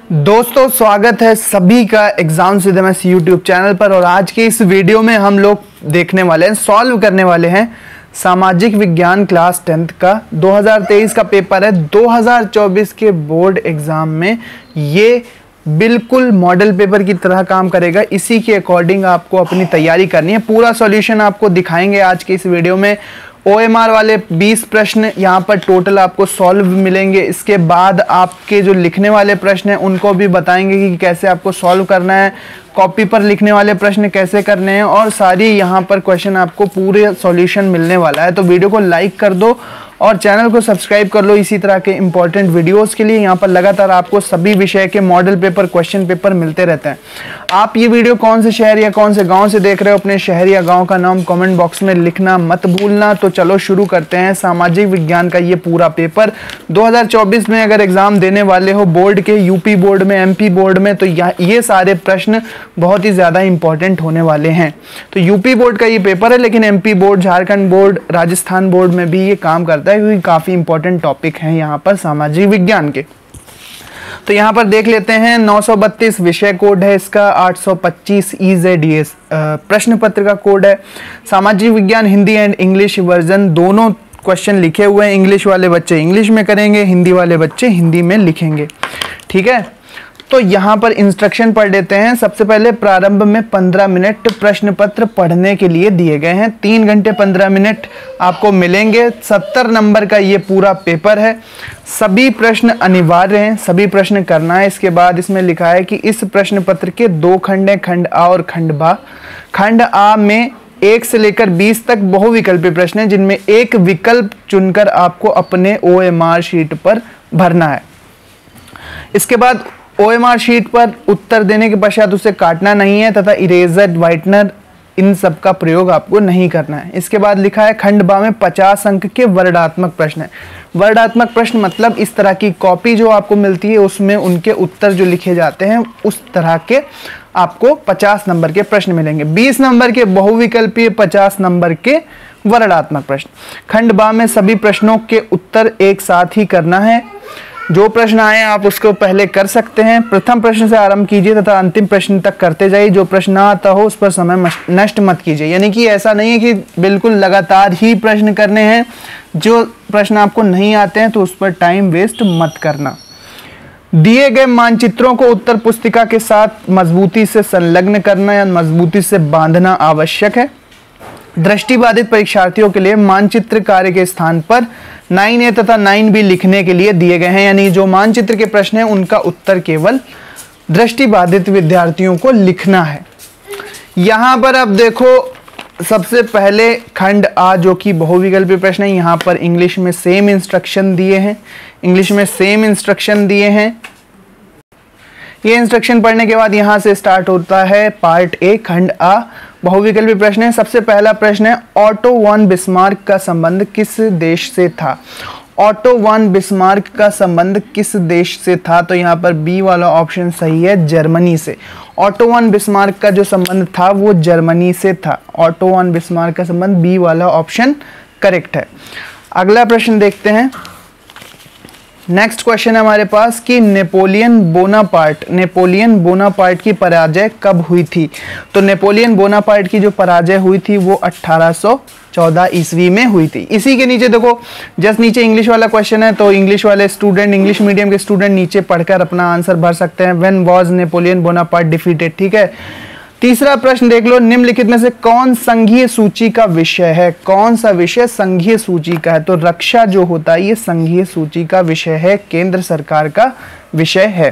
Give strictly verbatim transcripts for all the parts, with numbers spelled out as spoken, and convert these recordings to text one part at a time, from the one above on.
दोस्तों स्वागत है सभी का exam with MS YouTube channel पर। और आज के इस वीडियो में हम लोग देखने वाले हैं, सॉल्व करने वाले हैं सामाजिक विज्ञान क्लास टेंथ का दो हज़ार तेईस का पेपर है। दो हज़ार चौबीस के बोर्ड एग्जाम में ये बिल्कुल मॉडल पेपर की तरह काम करेगा। इसी के अकॉर्डिंग आपको अपनी तैयारी करनी है। पूरा सॉल्यूशन आपको दिखाएंगे आज के इस वीडियो में। ओएमआर वाले बीस प्रश्न यहाँ पर टोटल आपको सॉल्व मिलेंगे। इसके बाद आपके जो लिखने वाले प्रश्न हैं उनको भी बताएंगे कि कैसे आपको सॉल्व करना है, कॉपी पर लिखने वाले प्रश्न कैसे करने हैं, और सारी यहाँ पर क्वेश्चन आपको पूरे सॉल्यूशन मिलने वाला है। तो वीडियो को लाइक कर दो और चैनल को सब्सक्राइब कर लो इसी तरह के इंपॉर्टेंट वीडियोस के लिए। यहाँ पर लगातार आपको सभी विषय के मॉडल पेपर, क्वेश्चन पेपर मिलते रहते हैं। आप ये वीडियो कौन से शहर या कौन से गांव से देख रहे हो, अपने शहर या गांव का नाम कमेंट बॉक्स में लिखना मत भूलना। तो चलो शुरू करते हैं सामाजिक विज्ञान का ये पूरा पेपर। दो हज़ार चौबीस में अगर एग्जाम देने वाले हो बोर्ड के, यूपी बोर्ड में, एमपी बोर्ड में, तो ये सारे प्रश्न बहुत ही ज्यादा इंपॉर्टेंट होने वाले हैं। तो यूपी बोर्ड का ये पेपर है, लेकिन MP board, Jharkhand board, Rajasthan board में भी ये काम करता है, क्योंकि काफी इंपॉर्टेंट टॉपिक हैं यहाँ पर सामाजिक विज्ञान के। तो यहाँ पर देख लेते हैं। नौ सौ बत्तीस विषय कोड है इसका, आठ सौ पच्चीस ईजेडीएस प्रश्न पत्र का कोड है। सामाजिक विज्ञान हिंदी एंड इंग्लिश वर्जन दोनों क्वेश्चन लिखे हुए हैं। इंग्लिश वाले बच्चे इंग्लिश में करेंगे, हिंदी वाले बच्चे हिंदी में लिखेंगे। ठीक है, तो यहाँ पर इंस्ट्रक्शन पढ़ लेते हैं। सबसे पहले प्रारंभ में पंद्रह मिनट प्रश्न पत्र पढ़ने के लिए दिए गए हैं। तीन घंटे पंद्रह मिनट आपको मिलेंगे। सत्तर नंबर का ये पूरा पेपर है। सभी प्रश्न अनिवार्य हैं, सभी प्रश्न करना है। इसके बाद इसमें लिखा है कि इस प्रश्न पत्र के दो खंड हैं, खंड आ और खंड बा। खंड आ में एक से लेकर बीस तक बहुविकल्पी प्रश्न हैं, जिनमें एक विकल्प चुनकर आपको अपने ओएमआर शीट पर भरना है। इसके बाद ओएमआर शीट पर उत्तर देने के पश्चात उसे काटना नहीं है तथा इरेजर, व्हाइटनर, इन सब का प्रयोग आपको नहीं करना है। इसके बाद लिखा है खंड बा में पचास अंक के वर्णात्मक प्रश्न है। वर्णात्मक प्रश्न मतलब इस तरह की कॉपी जो आपको मिलती है उसमें उनके उत्तर जो लिखे जाते हैं, उस तरह के आपको पचास नंबर के प्रश्न मिलेंगे। बीस नंबर के बहुविकल्पीय, पचास नंबर के वर्णात्मक प्रश्न। खंड बा में सभी प्रश्नों के उत्तर एक साथ ही करना है। जो प्रश्न आए आप उसको पहले कर सकते हैं। प्रथम प्रश्न से आरंभ कीजिए तथा अंतिम प्रश्न तक करते जाइए। जो प्रश्न ना आता हो उस पर समय नष्ट मत कीजिए। यानी कि ऐसा नहीं है कि बिल्कुल लगातार ही प्रश्न करने हैं। जो प्रश्न आपको नहीं आते हैं तो उस पर टाइम वेस्ट मत करना। दिए गए मानचित्रों को उत्तर पुस्तिका के साथ मजबूती से संलग्न करना या मजबूती से बांधना आवश्यक है। दृष्टिबाधित परीक्षार्थियों के लिए मानचित्र कार्य के स्थान पर नाइन ए तथा नाइन बी लिखने के लिए दिए गए हैं। यानी जो मानचित्र के प्रश्न हैं उनका उत्तर केवल दृष्टिबाधित विद्यार्थियों को लिखना है। यहां पर अब देखो, सबसे पहले खंड आ जो कि बहुविकल्पी प्रश्न है, यहां पर इंग्लिश में सेम इंस्ट्रक्शन दिए हैं। इंग्लिश में सेम इंस्ट्रक्शन दिए हैं। ये इंस्ट्रक्शन पढ़ने के बाद यहां से स्टार्ट होता है पार्ट ए, खंड आ, बहुविकल्पी प्रश्न है। सबसे पहला प्रश्न है, ऑटो वन बिस्मार्क का संबंध किस देश से था? ऑटो वन बिस्मार्क का संबंध किस देश से था? तो यहाँ पर बी वाला ऑप्शन सही है, जर्मनी से। ऑटो वन बिस्मार्क का जो संबंध था वो जर्मनी से था। ऑटो वन बिस्मार्क का संबंध, बी वाला ऑप्शन करेक्ट है। अगला प्रश्न देखते हैं। नेक्स्ट क्वेश्चन है हमारे पास कि नेपोलियन बोनापार्ट नेपोलियन बोनापार्ट की पराजय कब हुई थी? तो नेपोलियन बोनापार्ट की जो पराजय हुई थी वो अठारह सौ चौदह ईस्वी में हुई थी। इसी के नीचे देखो, जस्ट नीचे इंग्लिश वाला क्वेश्चन है, तो इंग्लिश वाले स्टूडेंट, इंग्लिश मीडियम के स्टूडेंट नीचे पढ़कर अपना आंसर भर सकते हैं। When was Napoleon Bonaparte defeated? ठीक है। तीसरा प्रश्न देख लो, निम्नलिखित में से कौन संघीय सूची का विषय है? कौन सा विषय संघीय सूची का है? तो रक्षा जो होता है ये संघीय सूची का विषय है, केंद्र सरकार का विषय है।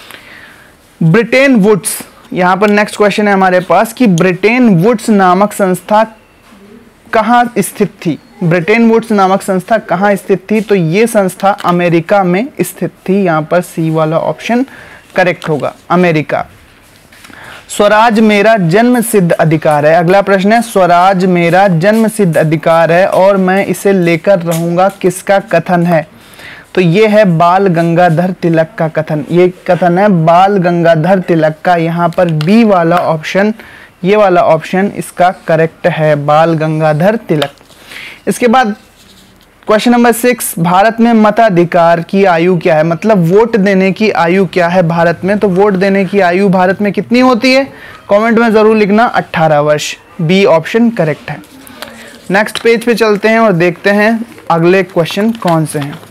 ब्रिटेन वुड्स, यहां पर नेक्स्ट क्वेश्चन है हमारे पास कि ब्रिटेन वुड्स नामक संस्था कहां स्थित थी? ब्रिटेन वुड्स नामक संस्था कहां स्थित थी? तो ये संस्था अमेरिका में स्थित थी। यहां पर सी वाला ऑप्शन करेक्ट होगा, अमेरिका। स्वराज मेरा जन्म सिद्ध अधिकार है। अगला प्रश्न है, स्वराज मेरा जन्म सिद्ध अधिकार है और मैं इसे लेकर रहूंगा, किसका कथन है? तो ये है बाल गंगाधर तिलक का कथन। ये कथन है बाल गंगाधर तिलक का। यहाँ पर बी वाला ऑप्शन, ये वाला ऑप्शन इसका करेक्ट है, बाल गंगाधर तिलक। इसके बाद क्वेश्चन नंबर सिक्स, भारत में मताधिकार की आयु क्या है, मतलब वोट देने की आयु क्या है भारत में। तो वोट देने की आयु भारत में कितनी होती है, कमेंट में जरूर लिखना, अठारह वर्ष। बी ऑप्शन करेक्ट है। नेक्स्ट पेज पे चलते हैं और देखते हैं अगले क्वेश्चन कौन से हैं।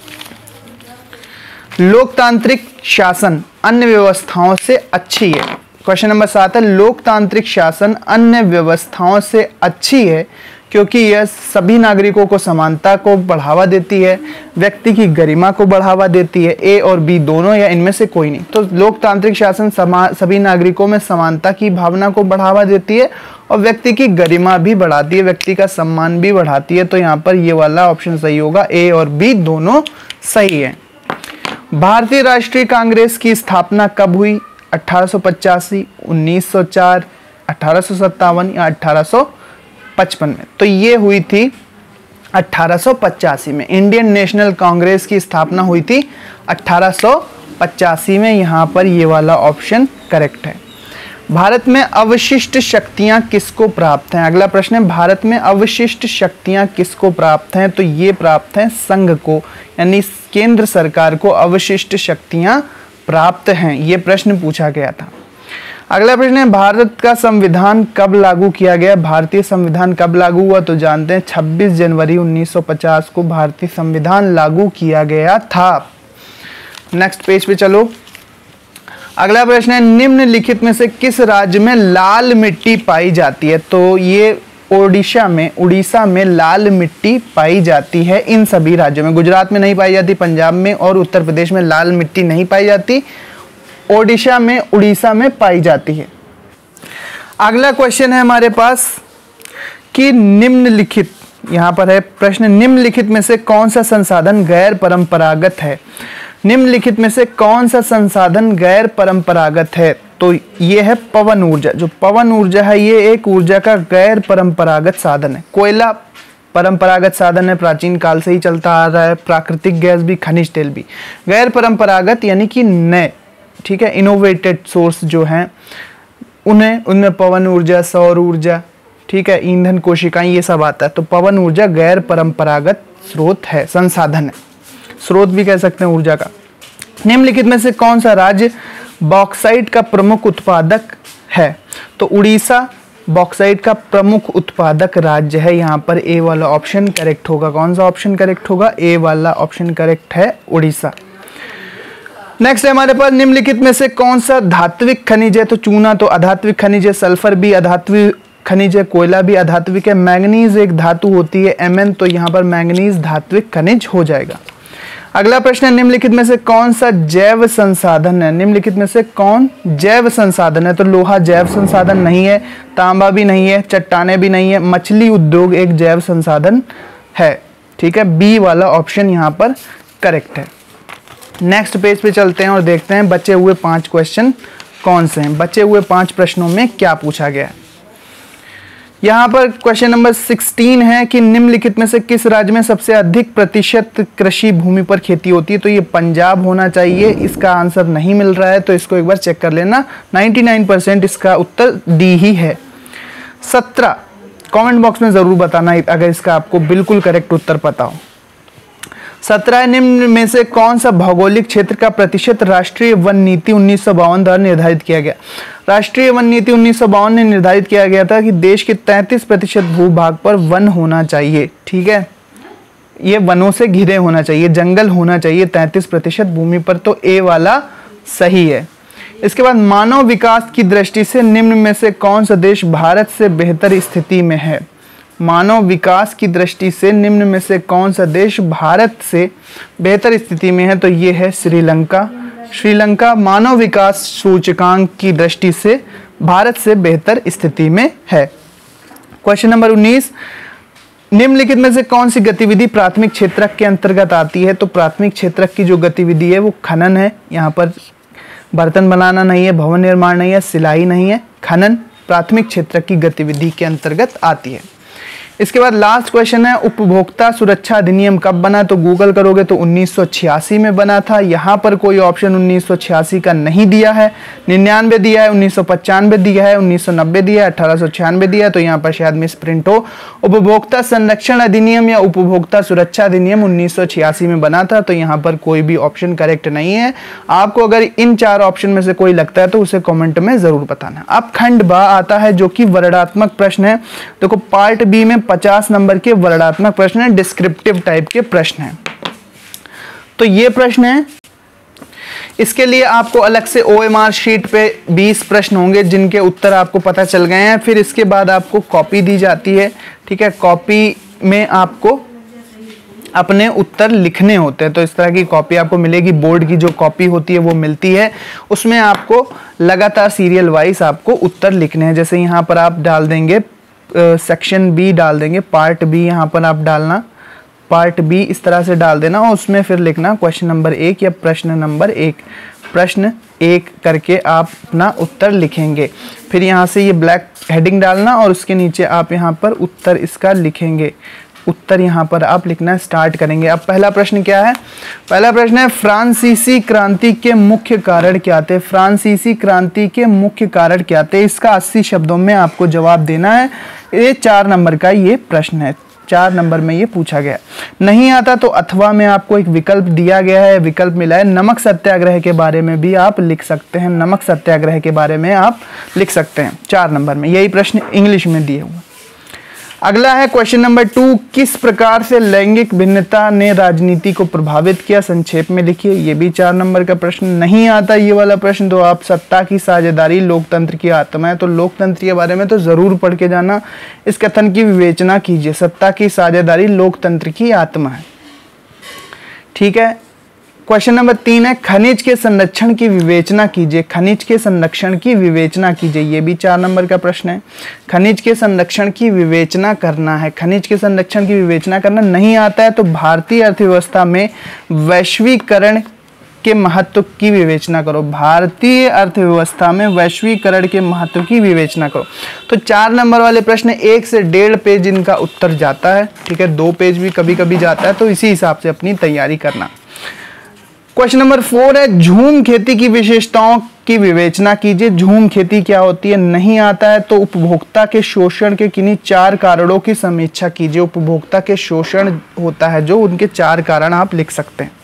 लोकतांत्रिक शासन अन्य व्यवस्थाओं से अच्छी है। क्वेश्चन नंबर सात है, लोकतांत्रिक शासन अन्य व्यवस्थाओं से अच्छी है क्योंकि यह सभी नागरिकों को समानता को बढ़ावा देती है, व्यक्ति की गरिमा को बढ़ावा देती है। ए और बी दोनों या इनमें से कोई नहीं। तो लोकतांत्रिक शासन सभी नागरिकों में समानता की भावना को बढ़ावा देती है और व्यक्ति की गरिमा भी बढ़ाती है, व्यक्ति का सम्मान भी बढ़ाती है। तो यहाँ पर ये वाला ऑप्शन सही होगा, ए और बी दोनों सही है। भारतीय राष्ट्रीय कांग्रेस की स्थापना कब हुई, अठारह सौ पचासी, उन्नीस सौ चार, अठारह सौ सत्तावन या अठारह सौ पचपन में। तो ये हुई थी अठारह सौ पचासी में। इंडियन नेशनल कांग्रेस की स्थापना हुई थी अठारह सौ पचासी में। यहाँ पर ये वाला ऑप्शन करेक्ट है। भारत में अवशिष्ट शक्तियाँ किसको प्राप्त हैं। अगला प्रश्न है, भारत में अवशिष्ट शक्तियाँ किसको प्राप्त हैं। तो ये प्राप्त हैं संघ को, यानी केंद्र सरकार को अवशिष्ट शक्तियाँ प्राप्त हैं। ये प्रश्न पूछा गया था। अगला प्रश्न है, भारत का संविधान कब लागू किया गया। भारतीय संविधान कब लागू हुआ, तो जानते हैं छब्बीस जनवरी उन्नीस सौ पचास को भारतीय संविधान लागू किया गया था। नेक्स्ट पेज पे चलो। अगला प्रश्न है, निम्नलिखित में से किस राज्य में लाल मिट्टी पाई जाती है। तो ये ओडिशा में उड़ीसा में लाल मिट्टी पाई जाती है। इन सभी राज्यों में, गुजरात में नहीं पाई जाती, पंजाब में और उत्तर प्रदेश में लाल मिट्टी नहीं पाई जाती, ओडिशा में उड़ीसा में पाई जाती है। अगला क्वेश्चन है हमारे पास कि निम्नलिखित, यहाँ पर है प्रश्न, निम्नलिखित में से कौन सा संसाधन गैर परंपरागत है। निम्नलिखित में से कौन सा संसाधन गैर परंपरागत है। तो ये है पवन ऊर्जा। जो पवन ऊर्जा है ये एक ऊर्जा का गैर परंपरागत साधन है। कोयला परंपरागत साधन है, प्राचीन काल से ही चलता आ रहा है। प्राकृतिक गैस भी, खनिज तेल भी। गैर परंपरागत यानी कि नए, ठीक है, इनोवेटेड सोर्स जो हैं उन्हें, उनमें पवन ऊर्जा, सौर ऊर्जा, ठीक है, ईंधन कोशिकाएं, ये सब आता है। तो पवन ऊर्जा गैर परंपरागत स्रोत है, संसाधन है, स्रोत भी कह सकते हैं ऊर्जा का। निम्नलिखित में से कौन सा राज्य बॉक्साइट का प्रमुख उत्पादक है। तो उड़ीसा बॉक्साइट का प्रमुख उत्पादक राज्य है। यहाँ पर ए वाला ऑप्शन करेक्ट होगा। कौन सा ऑप्शन करेक्ट होगा, ए वाला ऑप्शन करेक्ट है, उड़ीसा। नेक्स्ट है हमारे पास, निम्नलिखित में से कौन सा धात्विक खनिज है। तो चूना तो अधात्विक खनिज है, सल्फर भी अधात्विक खनिज है, कोयला भी अधात्विक है, मैंगनीज एक धातु होती है एम एन, तो यहाँ पर मैंगनीज धात्विक खनिज हो जाएगा। अगला प्रश्न है, निम्नलिखित में से कौन सा जैव संसाधन है। निम्नलिखित में से कौन जैव संसाधन है। तो लोहा जैव संसाधन नहीं है, तांबा भी नहीं है, चट्टाने भी नहीं है, मछली उद्योग एक जैव संसाधन है, ठीक है, बी वाला ऑप्शन यहाँ पर करेक्ट है। नेक्स्ट पेज पे चलते हैं और देखते हैं बचे हुए पांच क्वेश्चन कौन से हैं। बचे हुए पांच प्रश्नों में क्या पूछा गया है। यहाँ पर क्वेश्चन नंबर सोलह है कि निम्नलिखित में से किस राज्य में सबसे अधिक प्रतिशत कृषि भूमि पर खेती होती है। तो ये पंजाब होना चाहिए। इसका आंसर नहीं मिल रहा है तो इसको एक बार चेक कर लेना। निन्यानवे परसेंट इसका उत्तर डी ही है। सत्रह, कमेंट बॉक्स में जरूर बताना अगर इसका आपको बिल्कुल करेक्ट उत्तर पता हो। सत्रह, निम्न में से कौन सा भौगोलिक क्षेत्र का प्रतिशत राष्ट्रीय वन नीति उन्नीस सौ बावन द्वारा निर्धारित किया गया। राष्ट्रीय वन नीति उन्नीस सौ बावन में निर्धारित किया गया था कि देश के तैंतीस प्रतिशत भूभाग पर वन होना चाहिए, ठीक है, ये वनों से घिरे होना चाहिए, जंगल होना चाहिए तैंतीस प्रतिशत भूमि पर। तो ए वाला सही है। इसके बाद, मानव विकास की दृष्टि से निम्न में से कौन सा देश भारत से बेहतर स्थिति में है। मानव विकास की दृष्टि से निम्न में से कौन सा देश भारत से बेहतर स्थिति में है। तो ये है श्रीलंका। श्रीलंका मानव विकास सूचकांक की दृष्टि से भारत से बेहतर स्थिति में है। क्वेश्चन नंबर उन्नीस, निम्नलिखित में से कौन सी गतिविधि प्राथमिक क्षेत्रक के अंतर्गत आती है। तो प्राथमिक क्षेत्रक की जो गतिविधि है वो खनन है। यहाँ पर बर्तन बनाना नहीं है, भवन निर्माण नहीं है, सिलाई नहीं है, खनन प्राथमिक क्षेत्रक की गतिविधि के अंतर्गत आती है। इसके बाद लास्ट क्वेश्चन है, उपभोक्ता सुरक्षा अधिनियम कब बना? तो गूगल करोगे तो उन्नीस सौ छियासी में बना था। यहाँ पर कोई ऑप्शन उन्नीस सौ छियासी का नहीं दिया है, निन्यानवे दिया है, उन्नीस सौ पचानवे दिया है, उन्नीस सौ नब्बे दिया है, अठारह सौ छियानवे दिया है, तो यहाँ पर शायद मिस प्रिंट हो। उपभोक्ता संरक्षण अधिनियम या उपभोक्ता सुरक्षा अधिनियम उन्नीस सौ छियासी में बना था, तो यहाँ पर कोई भी ऑप्शन करेक्ट नहीं है। आपको अगर इन चार ऑप्शन में से कोई लगता है तो उसे कॉमेंट में जरूर बताना। अब खंड ब आता है जो कि वर्णात्मक प्रश्न है। देखो पार्ट बी में पचास नंबर के वर्णात्मक प्रश्न है, डिस्क्रिप्टिव टाइप के प्रश्न हैं। तो ये प्रश्न है, इसके लिए आपको अलग से ओएमआर शीट पे बीस प्रश्न होंगे जिनके उत्तर आपको पता चल गए हैं। फिर इसके बाद आपको कॉपी दी जाती है, ठीक है। कॉपी में आपको अपने उत्तर लिखने होते हैं, तो इस तरह की कॉपी आपको मिलेगी। बोर्ड की जो कॉपी होती है वो मिलती है, उसमें आपको लगातार सीरियल वाइज आपको उत्तर लिखने हैं। जैसे यहाँ पर आप डाल देंगे सेक्शन बी डाल देंगे, पार्ट बी यहाँ पर आप डालना, पार्ट बी इस तरह से डाल देना और उसमें फिर लिखना क्वेश्चन नंबर एक या प्रश्न नंबर एक, प्रश्न एक करके आप अपना उत्तर लिखेंगे। फिर यहाँ से ये ब्लैक हेडिंग डालना और उसके नीचे आप यहाँ पर उत्तर इसका लिखेंगे। उत्तर यहाँ पर आप लिखना स्टार्ट करेंगे। अब पहला प्रश्न क्या है? पहला प्रश्न है, फ्रांसीसी क्रांति के मुख्य कारण क्या थे? फ्रांसीसी क्रांति के मुख्य कारण क्या थे? इसका अस्सी शब्दों में आपको जवाब देना है। ये चार नंबर का ये प्रश्न है, चार नंबर में ये पूछा गया। नहीं आता तो अथवा में आपको एक विकल्प दिया गया है, विकल्प मिला है। नमक सत्याग्रह के बारे में भी आप लिख सकते हैं, नमक सत्याग्रह के बारे में आप लिख सकते हैं चार नंबर में। यही प्रश्न इंग्लिश में दिए हुए। अगला है क्वेश्चन नंबर टू, किस प्रकार से लैंगिक भिन्नता ने राजनीति को प्रभावित किया? संक्षेप में लिखिए। ये भी चार नंबर का प्रश्न। नहीं आता ये वाला प्रश्न तो आप सत्ता की साझेदारी लोकतंत्र की आत्मा है, तो लोकतंत्र के बारे में तो जरूर पढ़ के जाना। इस कथन की विवेचना कीजिए, सत्ता की साझेदारी लोकतंत्र की आत्मा है, ठीक है। क्वेश्चन नंबर तीन है, खनिज के संरक्षण की विवेचना कीजिए। खनिज के संरक्षण की विवेचना कीजिए, ये भी चार नंबर का प्रश्न है। खनिज के संरक्षण की विवेचना करना है, खनिज के संरक्षण की विवेचना करना नहीं आता है तो भारतीय अर्थव्यवस्था में वैश्वीकरण के महत्व की विवेचना करो। भारतीय अर्थव्यवस्था में वैश्वीकरण के महत्व की विवेचना करो। तो चार नंबर वाले प्रश्न एक से डेढ़ पेज इनका उत्तर जाता है, ठीक है। दो पेज भी कभी कभी जाता है, तो इसी हिसाब से अपनी तैयारी करना। क्वेश्चन नंबर फोर है, झूम खेती की विशेषताओं की विवेचना कीजिए। झूम खेती क्या होती है? नहीं आता है तो उपभोक्ता के शोषण के किन्हीं चार कारणों की समीक्षा कीजिए। उपभोक्ता के शोषण होता है जो, उनके चार कारण आप लिख सकते हैं।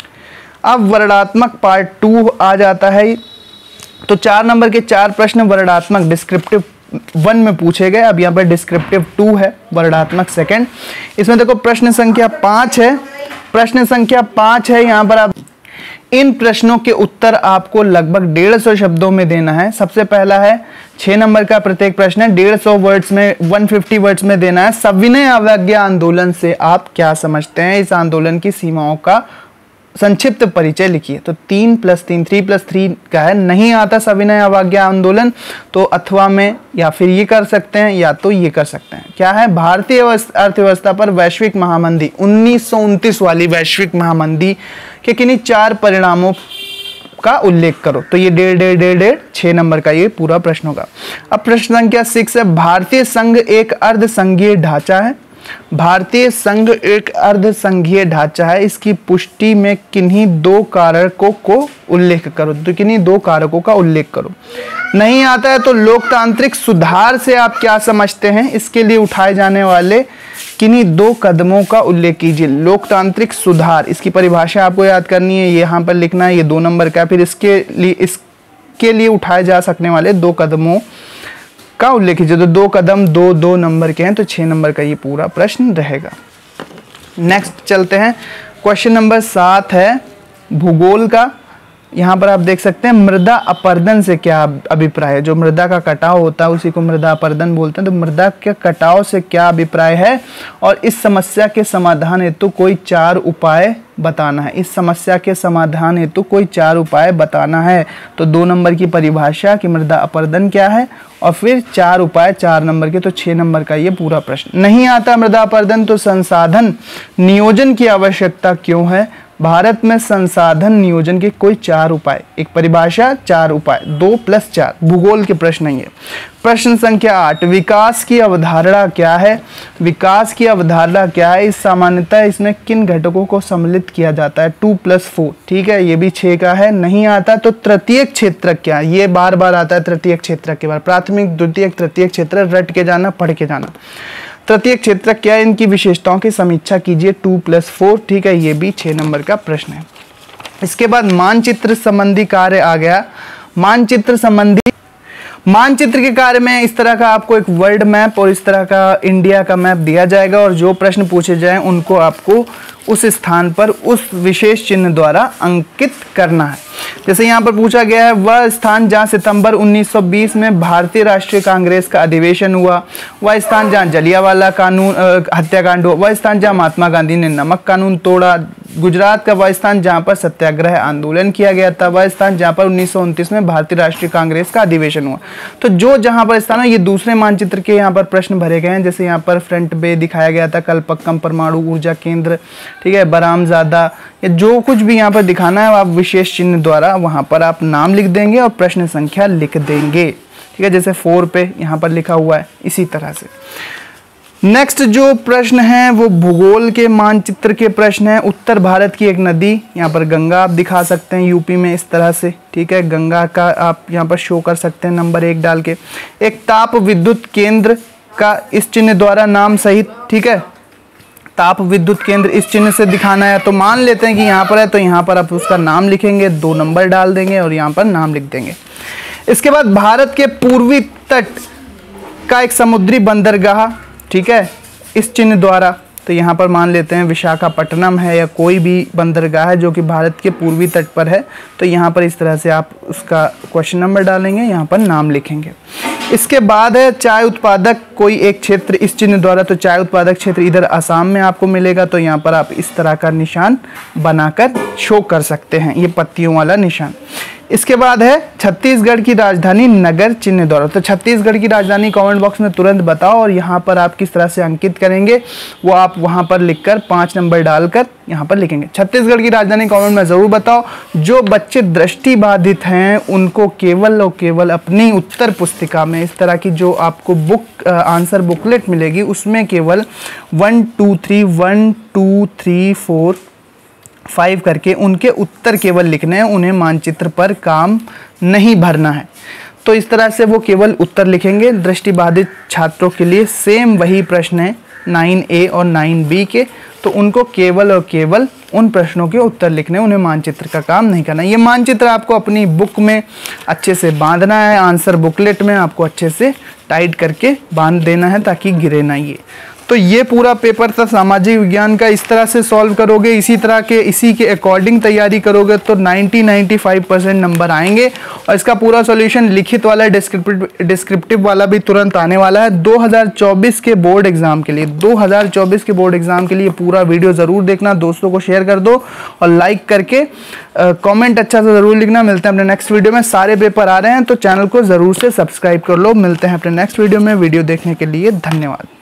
अब वर्णात्मक पार्ट टू आ जाता है, तो चार नंबर के चार प्रश्न वर्णात्मक डिस्क्रिप्टिव वन में पूछे गए। अब यहाँ पर डिस्क्रिप्टिव टू है, वर्णात्मक सेकंड। इसमें देखो प्रश्न संख्या पांच है, प्रश्न संख्या पांच है। यहाँ पर आप इन प्रश्नों के उत्तर आपको लगभग डेढ़ सौ शब्दों में देना है। सबसे पहला है छह नंबर का प्रत्येक प्रश्न है, डेढ़ सौ वर्ड्स में, एक सौ पचास वर्ड्स में देना है। सविनय अवज्ञा आंदोलन से आप क्या समझते हैं? इस आंदोलन की सीमाओं का संक्षिप्त परिचय लिखिए। तो तीन प्लस तीन, थ्री प्लस थ्री का है। नहीं आता सविनय अवज्ञा आंदोलन तो अथवा में या फिर ये कर सकते हैं या तो ये कर सकते हैं। क्या है? भारतीय अर्थव्यवस्था पर वैश्विक महामंदी, उन्नीस सौ उनतीस वाली वैश्विक महामंदी के किन्हीं चार परिणामों का उल्लेख करो। तो ये डेढ़ डेढ़ डेढ़ डेढ़ छह नंबर का ये पूरा प्रश्न होगा। अब प्रश्न संख्या सिक्स है, भारतीय संघ एक अर्ध संघीय ढांचा है। भारतीय संघ एक अर्ध संघीय ढांचा है, इसकी पुष्टि में किन्हीं दो कारकों को उल्लेख करो। तो किन्हीं दो कारकों का उल्लेख करो। नहीं आता है तो लोकतांत्रिक सुधार से आप क्या समझते हैं? इसके लिए उठाए जाने वाले किन्हीं दो कदमों का उल्लेख कीजिए। लोकतांत्रिक सुधार, इसकी परिभाषा आपको याद करनी है, यहाँ पर लिखना है, ये दो नंबर का। फिर इसके लिए इसके लिए उठाए जा सकने वाले दो कदमों का उल्लेख कीजिए। तो दो कदम दो दो नंबर के हैं, तो छह नंबर का ये पूरा प्रश्न रहेगा। नेक्स्ट चलते हैं, क्वेश्चन नंबर सात है भूगोल का। यहाँ पर आप देख सकते हैं मृदा अपरदन से क्या अभिप्राय है। जो मृदा का कटाव होता है उसी को मृदा अपरदन बोलते हैं। तो मृदा के कटाव से क्या अभिप्राय है और इस समस्या के समाधान हेतु तो कोई चार उपाय बताना है। इस समस्या के समाधान हेतु तो कोई चार उपाय बताना है। तो दो नंबर की परिभाषा कि मृदा अपरदन क्या है और फिर चार उपाय चार नंबर के। तो छह नंबर का ये पूरा प्रश्न। नहीं आता मृदा अपरदन तो संसाधन नियोजन की आवश्यकता क्यों है? भारत में संसाधन नियोजन के कोई चार उपाय। एक परिभाषा, चार उपाय, दो प्लस चार। भूगोल के प्रश्न है ये। प्रश्न संख्या आठ, विकास की अवधारणा क्या है? विकास की अवधारणा क्या है? इस सामान्यतः इसमें किन घटकों को सम्मिलित किया जाता है? टू प्लस फोर, ठीक है, ये भी छः का है। नहीं आता तो तृतीयक क्षेत्रक क्या? ये बार बार आता है तृतीयक क्षेत्रक के बारे। प्राथमिक, द्वितीयक, तृतीयक क्षेत्रक रट के जाना, पढ़ के जाना। तृतीयक क्षेत्रक क्या है? इनकी विशेषताओं की समीक्षा कीजिए। टू प्लस फोर, ठीक है, ये भी छः नंबर का प्रश्न है। इसके बाद मानचित्र संबंधी कार्य आ गया। मानचित्र संबंधी मानचित्र के कार्य में इस तरह का आपको एक वर्ल्ड मैप और इस तरह का इंडिया का मैप दिया जाएगा और जो प्रश्न पूछे जाएं उनको आपको उस स्थान पर उस विशेष चिन्ह द्वारा अंकित करना है। जैसे यहाँ पर पूछा गया है वह स्थान जहाँ सितंबर उन्नीस सौ बीस में भारतीय राष्ट्रीय कांग्रेस का अधिवेशन हुआ, वह स्थान जहाँ जलियांवाला कानून हत्याकांड हुआ, वह स्थान जहाँ महात्मा गांधी ने नमक कानून तोड़ा, गुजरात का वह स्थान जहाँ पर सत्याग्रह आंदोलन किया गया था, वह स्थान जहाँ पर उन्नीस सौ उनतीस में भारतीय राष्ट्रीय कांग्रेस का अधिवेशन हुआ। तो जो जहाँ पर स्थान है ये दूसरे मानचित्र के यहाँ पर प्रश्न भरे गए हैं। जैसे यहाँ पर फ्रंट बे दिखाया गया था, कल्पक्कम परमाणु ऊर्जा केंद्र, ठीक है, बरामजादा, या जो कुछ भी यहाँ पर दिखाना है आप विशेष चिन्ह द्वारा वहाँ पर आप नाम लिख देंगे और प्रश्न संख्या लिख देंगे, ठीक है, जैसे फोर पे यहाँ पर लिखा हुआ है इसी तरह से। नेक्स्ट जो प्रश्न है वो भूगोल के मानचित्र के प्रश्न है। उत्तर भारत की एक नदी, यहाँ पर गंगा आप दिखा सकते हैं यूपी में इस तरह से, ठीक है, गंगा का आप यहाँ पर शो कर सकते हैं नंबर एक डाल के। एक ताप विद्युत केंद्र का इस चिन्ह द्वारा नाम सहित, ठीक है, ताप विद्युत केंद्र इस चिन्ह से दिखाना है। तो मान लेते हैं कि यहाँ पर है तो यहाँ पर आप उसका नाम लिखेंगे, दो नंबर डाल देंगे और यहाँ पर नाम लिख देंगे। इसके बाद भारत के पूर्वी तट का एक समुद्री बंदरगाह, ठीक है, इस चिन्ह द्वारा, तो यहाँ पर मान लेते हैं विशाखापट्टनम है या कोई भी बंदरगाह है जो कि भारत के पूर्वी तट पर है, तो यहाँ पर इस तरह से आप उसका क्वेश्चन नंबर डालेंगे, यहाँ पर नाम लिखेंगे। इसके बाद है चाय उत्पादक कोई एक क्षेत्र इस चिन्ह द्वारा, तो चाय उत्पादक क्षेत्र इधर असम में आपको मिलेगा, तो यहाँ पर आप इस तरह का निशान बनाकर शो कर सकते हैं, ये पत्तियों वाला निशान। इसके बाद है छत्तीसगढ़ की राजधानी नगर चिन्ह द्वारा, तो छत्तीसगढ़ की राजधानी कमेंट बॉक्स में तुरंत बताओ और यहाँ पर आप किस तरह से अंकित करेंगे वो आप वहाँ पर लिखकर पाँच नंबर डालकर यहाँ पर लिखेंगे। छत्तीसगढ़ की राजधानी कमेंट में ज़रूर बताओ। जो बच्चे दृष्टिबाधित हैं उनको केवल और केवल अपनी उत्तर पुस्तिका में इस तरह की जो आपको बुक आंसर बुकलेट मिलेगी उसमें केवल one two three one two three four five करके उनके उत्तर केवल लिखने हैं, उन्हें मानचित्र पर काम नहीं भरना है। तो इस तरह से वो केवल उत्तर लिखेंगे। दृष्टिबाधित छात्रों के लिए सेम वही प्रश्न है नाइन ए और नाइन बी के, तो उनको केवल और केवल उन प्रश्नों के उत्तर लिखने, उन्हें मानचित्र का काम नहीं करना। ये मानचित्र आपको अपनी बुक में अच्छे से बांधना है, आंसर बुकलेट में आपको अच्छे से टाइट करके बांध देना है ताकि गिरे ना ये। तो ये पूरा पेपर था सामाजिक विज्ञान का, इस तरह से सॉल्व करोगे, इसी तरह के इसी के अकॉर्डिंग तैयारी करोगे तो ninety ninety five percent number आएंगे। और इसका पूरा सॉल्यूशन लिखित वाला डिस्क्रिप्टिव डिस्क्रिप्टिव वाला भी तुरंत आने वाला है दो हज़ार चौबीस के बोर्ड एग्जाम के लिए। दो हज़ार चौबीस के बोर्ड एग्जाम के लिए पूरा वीडियो ज़रूर देखना, दोस्तों को शेयर कर दो और लाइक करके कमेंट अच्छा सा ज़रूर लिखना। मिलते हैं अपने नेक्स्ट वीडियो में। सारे पेपर आ रहे हैं तो चैनल को ज़रूर से सब्सक्राइब कर लो। मिलते हैं अपने नेक्स्ट वीडियो में। वीडियो देखने के लिए धन्यवाद।